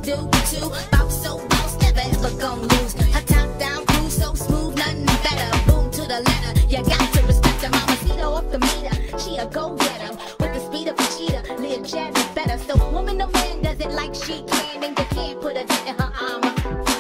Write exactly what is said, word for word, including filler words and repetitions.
do too. Bounce so bounce, never ever gon' lose. Her top down cruise so smooth, nothing better. Boom to the letter, you got to respect her. Mamacita off the meter, she a go-getter with the speed of a cheetah. Live jazz is better, so woman or man does it like she can, and you can't put a dent in her armor.